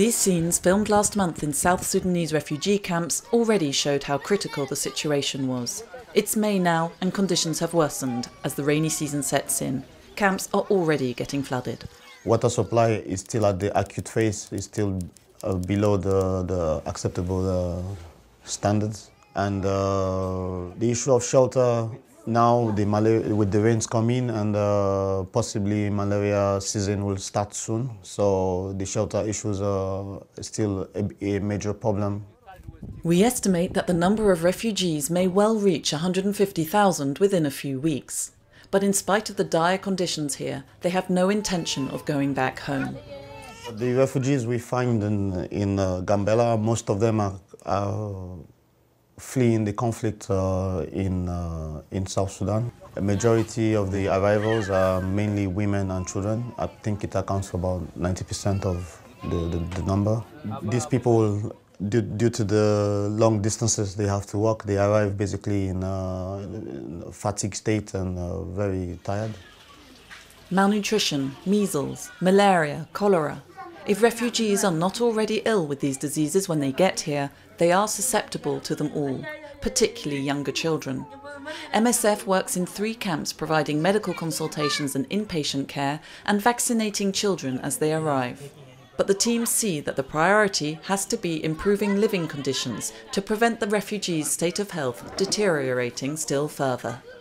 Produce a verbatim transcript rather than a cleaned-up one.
These scenes, filmed last month in South Sudanese refugee camps, already showed how critical the situation was. It's May now, and conditions have worsened as the rainy season sets in. Camps are already getting flooded. Water supply is still at the acute phase, is still uh, below the, the acceptable uh, standards. And uh, the issue of shelter, now the malaria, with the rains coming and uh, possibly malaria season will start soon. So the shelter issues are still a, a major problem. We estimate that the number of refugees may well reach one hundred fifty thousand within a few weeks. But in spite of the dire conditions here, they have no intention of going back home. The refugees we find in, in uh, Gambella, most of them are, are fleeing the conflict uh, in, uh, in South Sudan. A majority of the arrivals are mainly women and children. I think it accounts for about ninety percent of the, the, the number. These people, due, due to the long distances they have to walk, they arrive basically in a, in a fatigue state and uh, very tired. Malnutrition, measles, malaria, cholera. If refugees are not already ill with these diseases when they get here, they are susceptible to them all, particularly younger children. M S F works in three camps providing medical consultations and inpatient care and vaccinating children as they arrive. But the teams see that the priority has to be improving living conditions to prevent the refugees' state of health deteriorating still further.